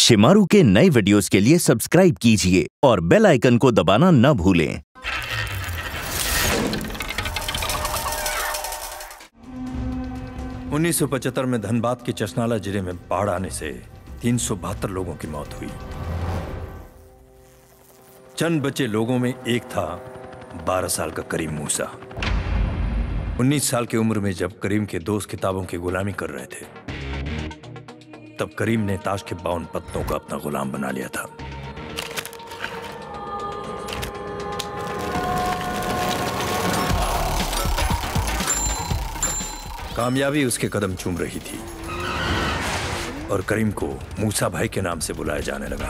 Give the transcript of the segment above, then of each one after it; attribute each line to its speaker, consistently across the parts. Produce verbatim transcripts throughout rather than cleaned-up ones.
Speaker 1: शिमारू के नए वीडियोस के लिए सब्सक्राइब कीजिए और बेल आइकन को दबाना न भूलें।
Speaker 2: उन्नीस सौ पचहत्तर में धनबाद के चशनाला जिले में बाढ़ आने से तीन सौ बहत्तर लोगों की मौत हुई। चंद बचे लोगों में एक था बारह साल का करीम मूसा। उन्नीस साल की उम्र में जब करीम के दोस्त किताबों की गुलामी कर रहे थे, तब करीम ने ताश के बावन पत्तों को अपना गुलाम बना लिया था। कामयाबी उसके कदम चूम रही थी और करीम को मूसा भाई के नाम से बुलाया जाने लगा।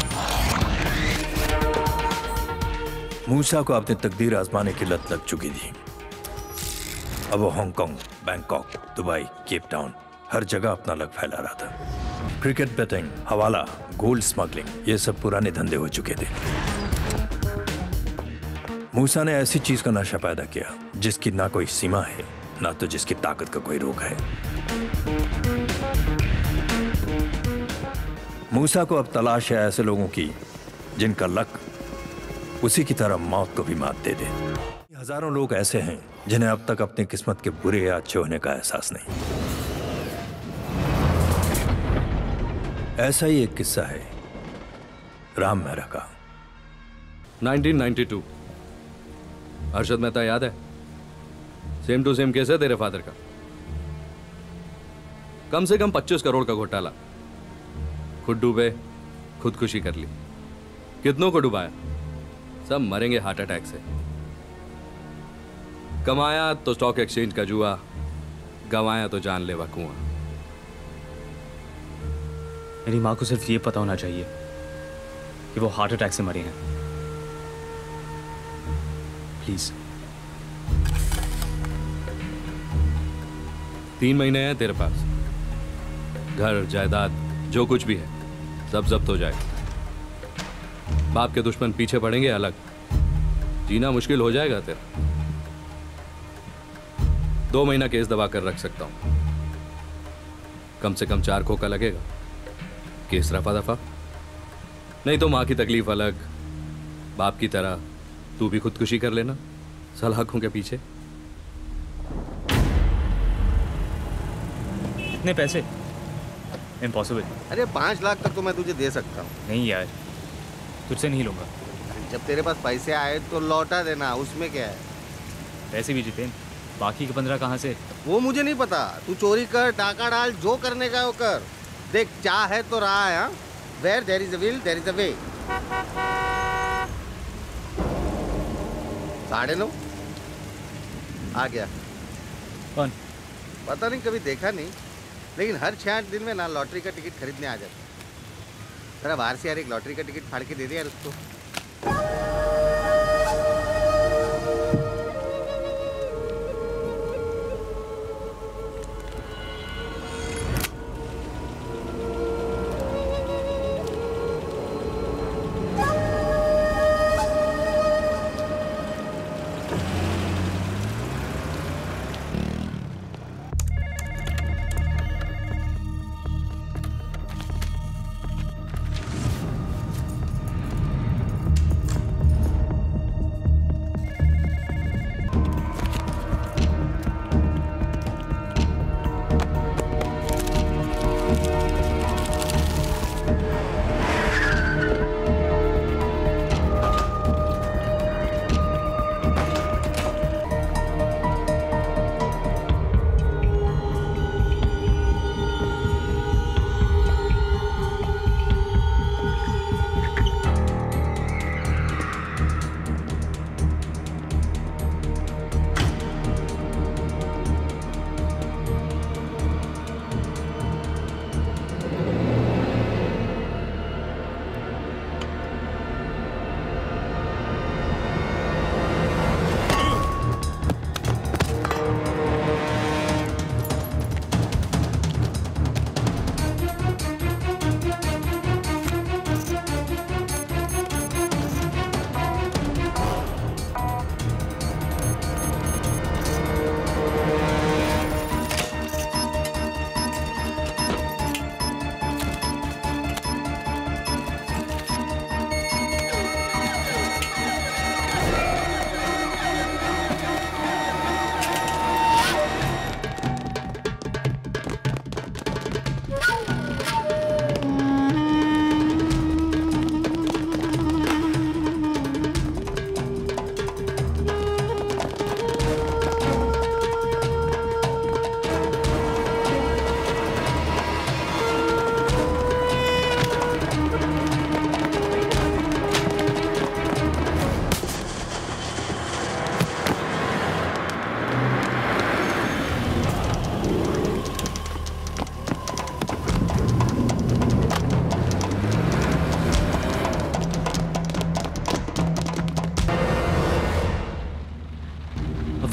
Speaker 2: मूसा को अपनी तकदीर आजमाने की लत लग चुकी थी। अब वो Hong Kong, Bangkok, Dubai, Cape Town हर जगह अपना लग फैला रहा था। Cricket betting, hawala, gold smuggling, ये सब पुराने धंधे हो चुके थे। मूसा ने ऐसी चीज का नशा पैदा किया जिसकी ना कोई सीमा है, ना तो जिसकी ताकत का कोई रोक है। मूसा को अब तलाश है ऐसे लोगों की जिनका लक उसी की तरह मौत को भी मात दे दे। हजारों लोग ऐसे हैं जिन्हें अब तक अपनी किस्मत के बुरे या अच्छे होने का एहसास नहीं। ऐसा ही एक किस्सा है राम मेहरा का।
Speaker 3: Nineteen ninety two. Arshad Mehta याद है? सेम टू सेम केस है तेरे फादर का। कम से कम पच्चीस करोड़ का घोटाला। खुद डूबे, खुदकुशी कर ली। कितनों को डुबाया? सब मरेंगे हार्ट अटैक से। कमाया तो स्टॉक एक्सचेंज का जुआ, गंवाया तो जानलेवा कुआं।
Speaker 4: मेरी माँ को सिर्फ ये पता होना चाहिए कि वो हार्ट अटैक से मरी हैं। प्लीज।
Speaker 3: तीन महीने हैं तेरे पास। घर, जायदाद, जो कुछ भी है सब जब्त हो जाए। बाप के दुश्मन पीछे पड़ेंगे अलग। जीना मुश्किल हो जाएगा तेरा। दो महीना केस दबा कर रख सकता हूं। कम से कम चार खोखा लगेगा। केस रफा दफा। नहीं तो मां की तकलीफ अलग, बाप की तरह तू भी खुदकुशी कर लेना सलाखों के पीछे।
Speaker 4: इतने पैसे? इम्पॉसिबल।
Speaker 5: अरे पांच लाख तक तो मैं तुझे दे सकता हूँ।
Speaker 4: नहीं यार, तुझसे नहीं लूंगा।
Speaker 5: जब तेरे पास पैसे आए तो लौटा देना, उसमें क्या है।
Speaker 4: पैसे भी जीते, बाकी के पंद्रह कहाँ से?
Speaker 5: वो मुझे नहीं पता। तू चोरी कर, डाका डाल, जो करने का है वो कर। देख, चाह है तो रहा है। Where there is a will there is a way. साढ़े नौ आ गया।
Speaker 4: कौन?
Speaker 5: पता नहीं, कभी देखा नहीं, लेकिन हर छह आठ दिन में ना लॉटरी का टिकट खरीदने आ जाता। जरा बाहर से यार एक लॉटरी का टिकट फाड़ के दे दे यार उसको।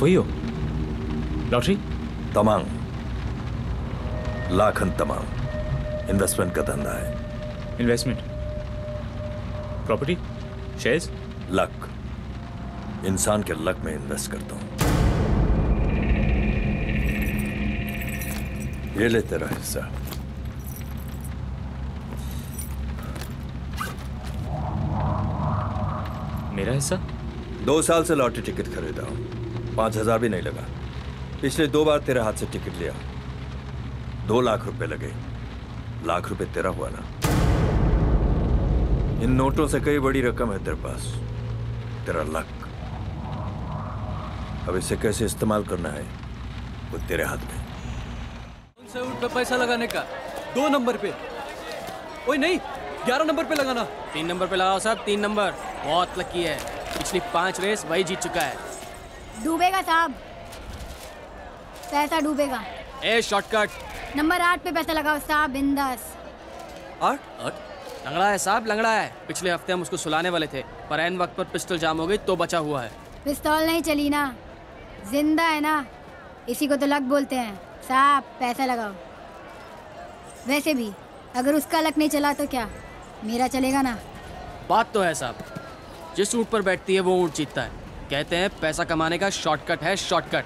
Speaker 4: वही हो? लॉटरी?
Speaker 2: तमांग, लाखन तमांग, इन्वेस्टमेंट का धंधा है।
Speaker 4: इन्वेस्टमेंट? प्रॉपर्टी? शेयर्स?
Speaker 2: लक, इंसान के लक में इन्वेस्ट करता हूं। ये ले तेरा हिस्सा।
Speaker 4: मेरा हिस्सा?
Speaker 2: दो साल से लॉटरी टिकट खरीदा हूं, पांच हजार भी नहीं लगा। पिछले दो बार तेरे हाथ से टिकट लिया, दो लाख रुपए लगे। लाख रुपए तेरा हुआ ना। इन नोटों से कई बड़ी रकम है तेरे पास, तेरा लक। अब इसे कैसे इस्तेमाल करना है वो तेरे हाथ में।
Speaker 6: कौन से उठ पे पैसा लगाने का? दो नंबर पे। ओए नहीं, ग्यारह नंबर पे लगाना।
Speaker 7: तीन नंबर पे लगाओ साहब, तीन नंबर। बहुत लकी है, पिछली पांच रेस वही जीत चुका है।
Speaker 8: डूबेगा साहब, पैसा डूबेगा।
Speaker 7: ए शॉर्टकट।
Speaker 8: नंबर आठ पे पैसा लगाओ साहब, बिंदास।
Speaker 6: आठ? आठ?
Speaker 7: लंगड़ा है साहब, लंगड़ा है। पिछले हफ्ते हम उसको सुलाने वाले थे, पर ऐन वक्त पर पिस्टल जाम हो गई तो बचा हुआ है।
Speaker 8: पिस्तौल नहीं चली ना, जिंदा है ना, इसी को तो लक बोलते हैं। साहब पैसा लगाओ। वैसे भी अगर उसका लक नहीं चला तो क्या मेरा चलेगा ना?
Speaker 7: बात तो है साहब, जिस ऊँट पर बैठती है वो ऊँट जीतता है। कहते हैं पैसा कमाने का शॉर्टकट है शॉर्टकट।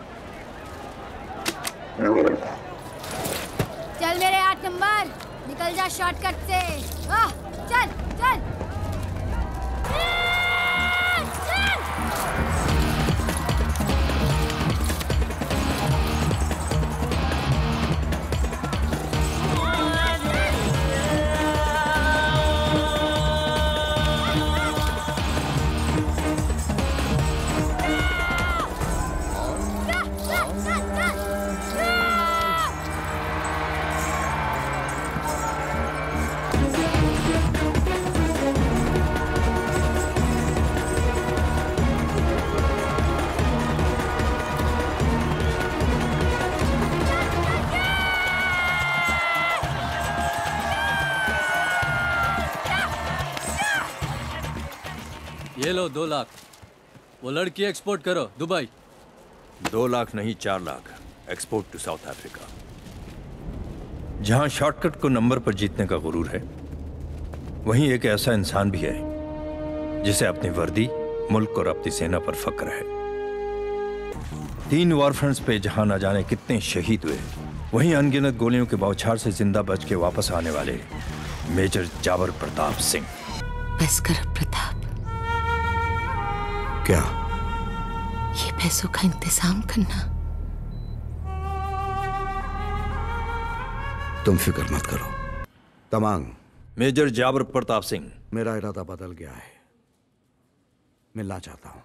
Speaker 8: चल मेरे आठ नंबर, निकल जा शॉर्टकट से। आह, चल चल चल।
Speaker 6: ये लो दो लाख। वो लड़की एक्सपोर्ट करो दुबई।
Speaker 2: दो लाख नहीं, चार lakh export to South Africa. जहां शॉर्टकट को नंबर पर जीतने का गुरूर है, वहीं एक ऐसा इंसान भी है जिसे अपनी वर्दी, मुल्क और अपनी सेना पर फक्र है। तीन वॉरफ्रंट्स पे जहां न जाने कितने शहीद हुए, वहीं अनगिनत गोलियों के बौछार से जिंदा बच के वापस आने वाले मेजर जाबर प्रताप सिंह।
Speaker 9: बस कर प्रताप।
Speaker 2: क्या?
Speaker 9: ये पैसों का इंतजाम करना।
Speaker 10: तुम फिक्र मत करो तमांग।
Speaker 2: मेजर जाबर प्रताप सिंह।
Speaker 10: मेरा इरादा बदल गया है, मिलना चाहता हूं।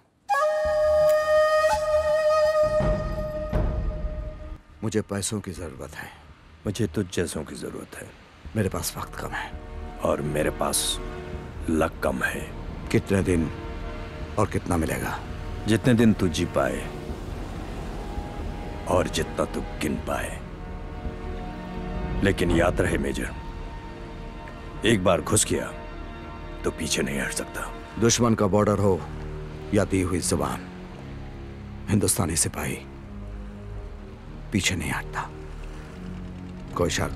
Speaker 10: मुझे पैसों की जरूरत है।
Speaker 2: मुझे तुझ जैसों की जरूरत है।
Speaker 10: मेरे पास वक्त कम है
Speaker 2: और मेरे पास लक कम है।
Speaker 10: कितने दिन और कितना मिलेगा?
Speaker 2: जितने दिन तू जी पाए और जितना तू गिन पाए। लेकिन याद रहे मेजर, एक बार घुस गया तो पीछे नहीं हट सकता।
Speaker 10: दुश्मन का बॉर्डर हो या दी हुई जुबान, हिंदुस्तानी सिपाही पीछे नहीं हटता। कोई शक?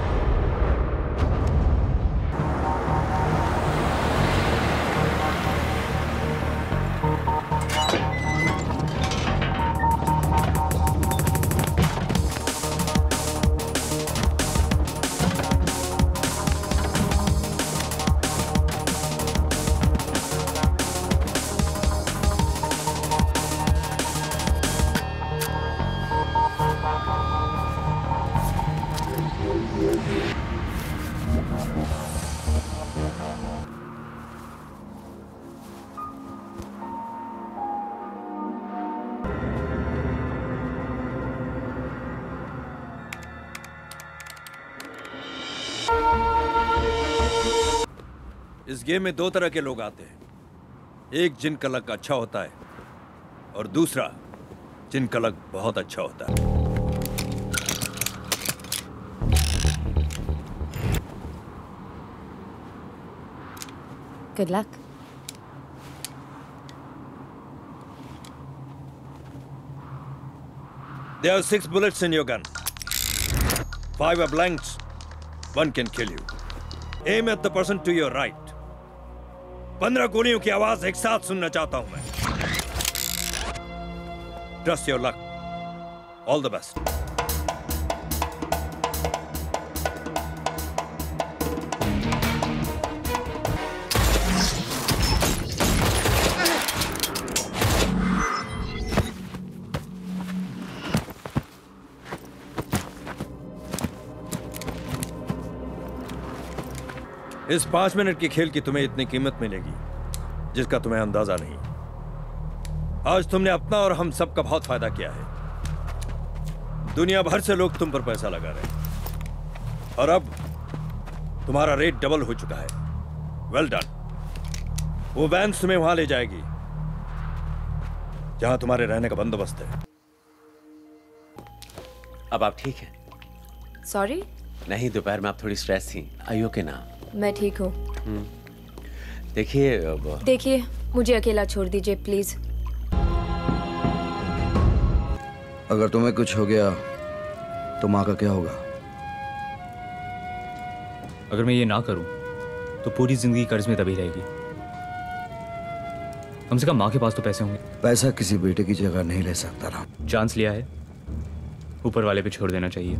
Speaker 2: इस गेम में दो तरह के लोग आते हैं, एक जिनका लक अच्छा होता है और दूसरा जिनका लक बहुत अच्छा होता है।
Speaker 9: Good luck.
Speaker 2: There are six bullets in your gun. Five are blanks. One can kill you. Aim at the person to your right. पंद्रह गोलियों की आवाज एक साथ सुनना चाहता हूं मैं. Trust your luck. All the best. इस पांच मिनट की खेल की तुम्हें इतनी कीमत मिलेगी जिसका तुम्हें अंदाजा नहीं. आज तुमने अपना और हम सब का बहुत फायदा किया है. दुनिया भर से लोग तुम पर पैसा लगा रहे हैं और अब तुम्हारा रेट डबल हो चुका है. Well done. वो वैन तुम्हें वहां ले जाएगी जहां तुम्हारे रहने का बंदोबस्त है.
Speaker 11: अब आप ठीक हैं?
Speaker 12: सॉरी?
Speaker 11: नहीं, दोपहर में आप थोड़ी स्ट्रेस थी. आइयो के ना.
Speaker 12: मैं ठीक हूँ.
Speaker 11: देखिए
Speaker 12: देखिए मुझे अकेला छोड़ दीजिए प्लीज.
Speaker 10: अगर तुम्हें कुछ हो गया तो माँ का क्या होगा?
Speaker 4: अगर मैं ये ना करूं तो पूरी जिंदगी कर्ज में दबी रहेगी. कम से कम माँ के पास तो पैसे होंगे.
Speaker 10: पैसा किसी बेटे की जगह नहीं ले सकता ना.
Speaker 4: चांस लिया है, ऊपर वाले पे छोड़ देना चाहिए.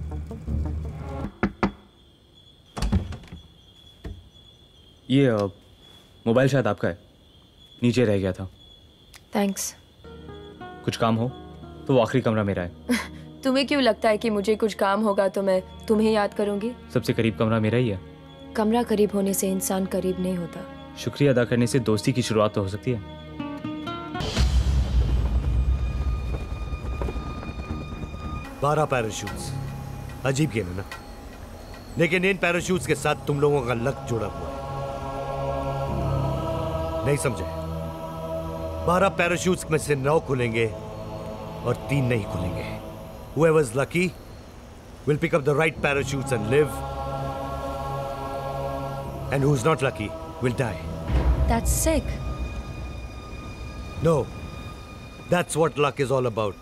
Speaker 4: ये मोबाइल शायद आपका है, नीचे रह गया था.
Speaker 12: थैंक्स.
Speaker 4: कुछ काम हो तो वो आखिरी कमरा मेरा है.
Speaker 12: तुम्हें क्यों लगता है कि मुझे कुछ काम होगा तो मैं तुम्हें याद करूंगी?
Speaker 4: सबसे करीब कमरा मेरा ही है.
Speaker 12: कमरा करीब होने से इंसान करीब नहीं होता.
Speaker 4: शुक्रिया अदा करने से दोस्ती की शुरुआत तो हो सकती है.
Speaker 13: बारह पैराशूट्स, अजीब गेम है ना, लेकिन इन पैराशूट्स के साथ तुम लोगों का लक जुड़ा हुआ है. नहीं समझे? बारह पैराशूट्स में से नौ खुलेंगे और तीन नहीं खुलेंगे. Whoever's lucky will pick up the right parachutes and live, and who's not lucky will die.
Speaker 12: That's sick.
Speaker 13: No, that's what luck is all about.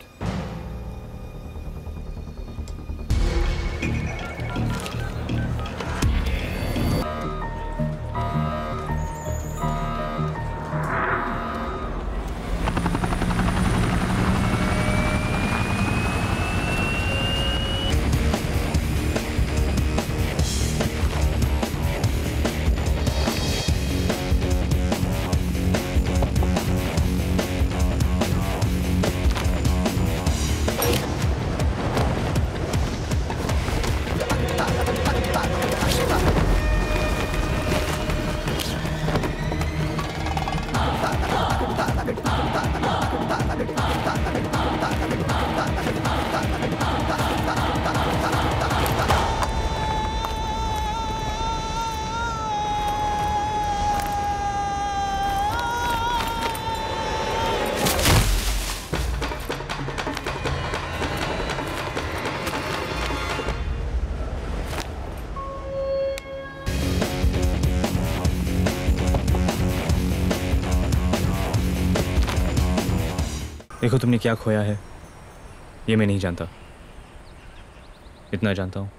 Speaker 4: देखो तुमने क्या खोया है ये मैं नहीं जानता. इतना जानता हूं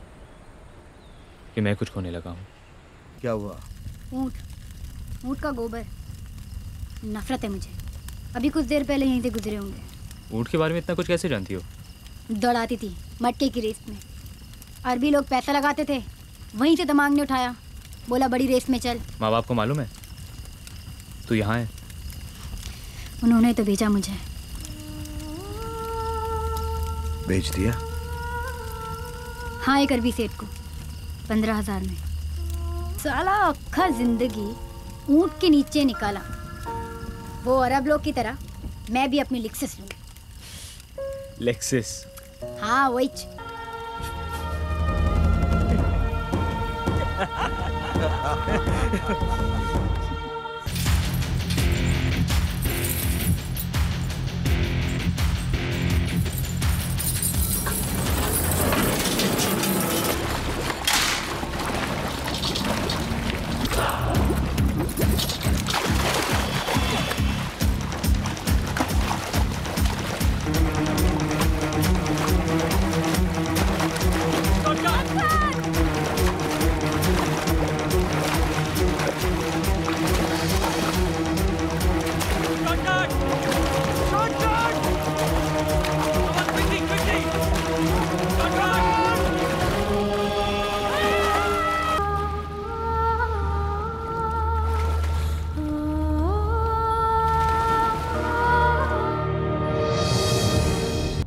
Speaker 4: कि मैं कुछ खोने लगा हूं.
Speaker 10: क्या हुआ?
Speaker 8: ऊंट ऊंट का गोबर. नफरत है मुझे. अभी कुछ देर पहले यहीं से गुजरे होंगे.
Speaker 4: ऊंट के बारे में इतना कुछ कैसे जानती हो?
Speaker 8: दौड़ाती थी मटके की रेस में. अरबी लोग पैसा लगाते थे, वहीं से दिमाग ने उठाया, बोला बड़ी रेस में चल.
Speaker 4: माँ बाप को मालूम है तू यहाँ है?
Speaker 8: उन्होंने तो भेजा मुझे.
Speaker 10: बेच दिया?
Speaker 8: हाँ, एक अरबी सेठ को पंद्रह हजार में. साला अक्खा जिंदगी ऊंट के नीचे निकाला. वो अरब लोग की तरह मैं भी अपनी लेक्सिस लूंगी.
Speaker 4: लेक्सिस?
Speaker 8: हाँ वही.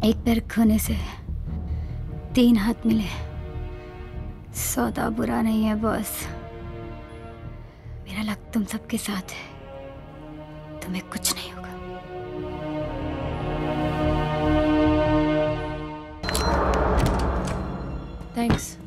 Speaker 8: एक पैर खोने से तीन हाथ मिले। सौदा बुरा नहीं है बॉस। मेरा लक तुम सबके साथ है, तुम्हें कुछ नहीं होगा।
Speaker 12: थैंक्स।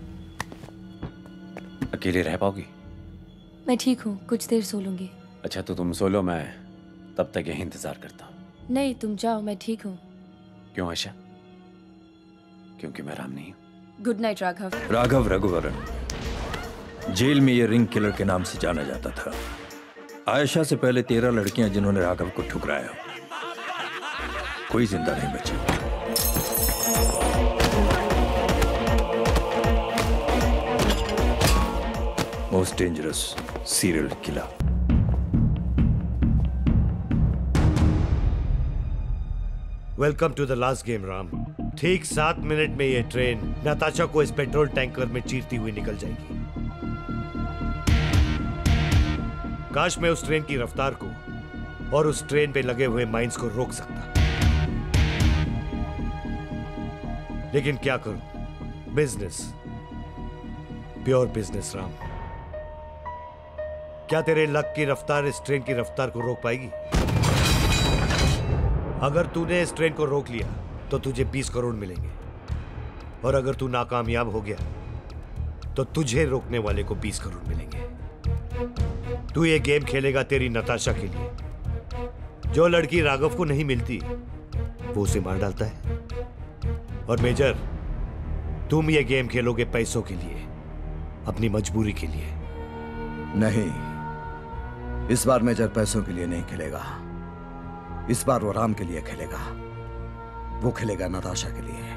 Speaker 11: अकेले रह पाओगी?
Speaker 12: मैं ठीक हूँ, कुछ देर सो लूंगी।
Speaker 11: अच्छा तो तुम सो लो, मैं तब तक यही इंतजार करता हूँ।
Speaker 12: नहीं तुम जाओ, मैं ठीक हूँ।
Speaker 11: क्यों आयशा? क्योंकि मैं राम नहीं हूँ।
Speaker 12: Good night Raghav.
Speaker 2: Raghav Raghuvaran jail में ये रिंग किलर के नाम से जाना जाता था। आयशा से पहले तेरह लड़कियां जिन्होंने राघव को ठुकराया, कोई जिंदा नहीं बची। Most dangerous serial killer.
Speaker 13: Welcome to the last game Ram. ठीक सात मिनट में ये ट्रेन नताशा को इस पेट्रोल टैंकर में चीरती हुई निकल जाएगी। काश मैं उस ट्रेन की रफ्तार को और उस ट्रेन पे लगे हुए माइंस को रोक सकता, लेकिन क्या करूं, बिजनेस, प्योर बिजनेस राम। क्या तेरे लक की रफ्तार इस ट्रेन की रफ्तार को रोक पाएगी? अगर तूने इस ट्रेन को रोक लिया तो तुझे बीस करोड़ मिलेंगे, और अगर तू नाकामयाब हो गया तो तुझे रोकने वाले को बीस करोड़ मिलेंगे। तू ये गेम खेलेगा तेरी नताशा के लिए। जो लड़की राघव को नहीं मिलती वो उसे मार डालता है। और मेजर, तुम ये गेम खेलोगे पैसों के लिए, अपनी मजबूरी के लिए।
Speaker 10: नहीं, इस बार मेजर पैसों के लिए नहीं खेलेगा। इस बार वो राम के लिए खेलेगा। वो खेलेगा नताशा के लिए।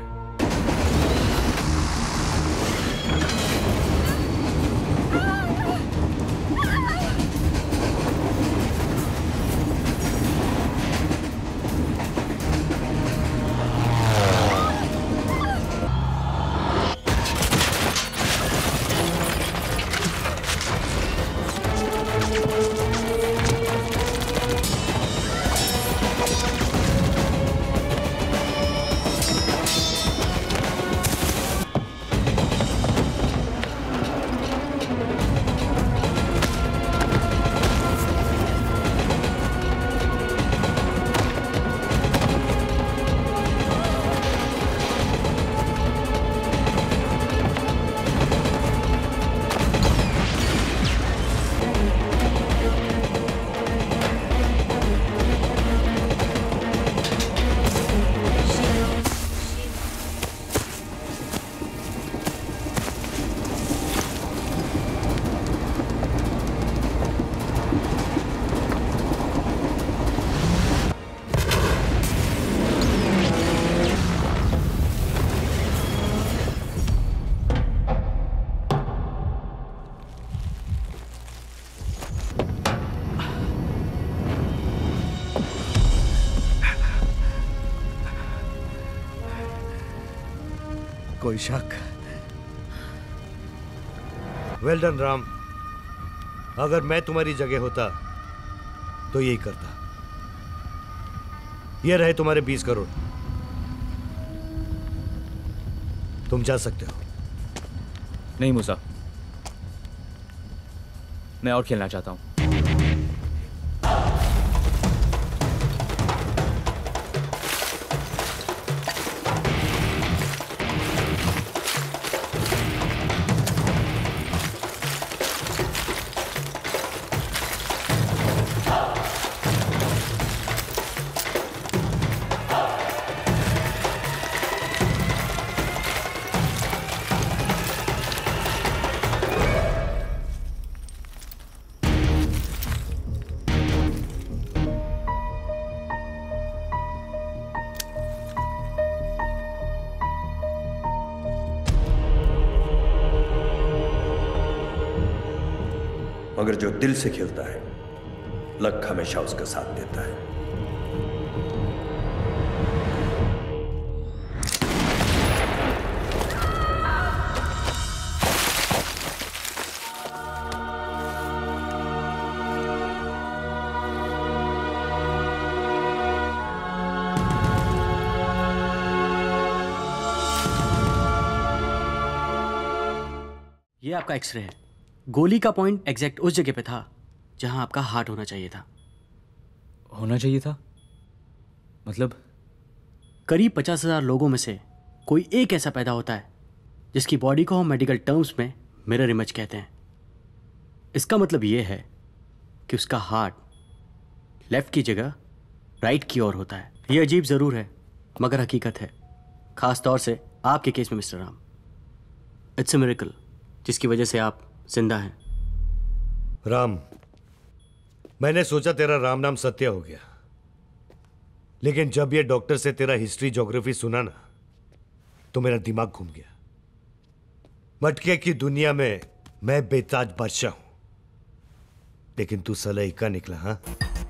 Speaker 10: कोई शक?
Speaker 13: Well done Ram. अगर मैं तुम्हारी जगह होता तो यही करता। ये रहे तुम्हारे बीस करोड़। तुम जा सकते हो।
Speaker 4: नहीं मूसा, मैं और खेलना चाहता हूं।
Speaker 2: मगर जो दिल से खेलता है, लक हमेशा उसका साथ देता है।
Speaker 7: ये आपका एक्सरे है। गोली का पॉइंट एग्जैक्ट उस जगह पे था जहां आपका हार्ट होना चाहिए था।
Speaker 4: होना चाहिए था मतलब?
Speaker 7: करीब पचास हजार लोगों में से कोई एक ऐसा पैदा होता है जिसकी बॉडी को हम मेडिकल टर्म्स में मिरर इमेज कहते हैं। इसका मतलब ये है कि उसका हार्ट लेफ्ट की जगह राइट की ओर होता है। ये अजीब जरूर है मगर हकीकत है, खास तौर से आपके केस में mister Ram. It's a miracle जिसकी वजह से आप जिंदा हैं।
Speaker 13: राम, मैंने सोचा तेरा राम नाम सत्य हो गया, लेकिन जब ये डॉक्टर से तेरा हिस्ट्री ज्योग्राफी सुना ना तो मेरा दिमाग घूम गया। मटके की दुनिया में मैं बेताज बादशाह हूं, लेकिन तू सलाइका निकला। हाँ,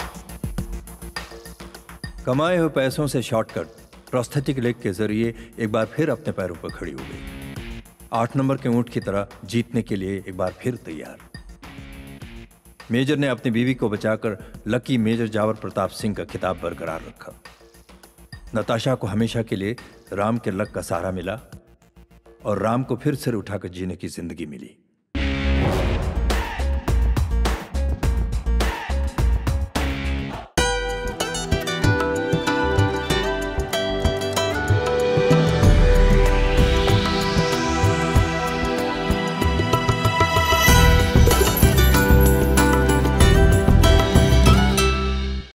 Speaker 2: कमाए हुए पैसों से शॉर्टकट प्रोस्थेटिक लेग के जरिए एक बार फिर अपने पैरों पर खड़ी हो गई। आठ नंबर के ऊंट की तरह जीतने के लिए एक बार फिर तैयार। मेजर ने अपनी बीवी को बचाकर लकी मेजर जावर प्रताप सिंह का खिताब बरकरार रखा। नताशा को हमेशा के लिए राम के लक का सहारा मिला और राम को फिर सिर उठाकर जीने की जिंदगी मिली।